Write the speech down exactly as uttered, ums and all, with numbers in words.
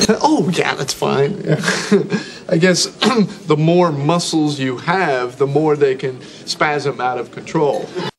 Oh, yeah, that's fine. Yeah. I guess the more muscles you have, the more they can spasm out of control.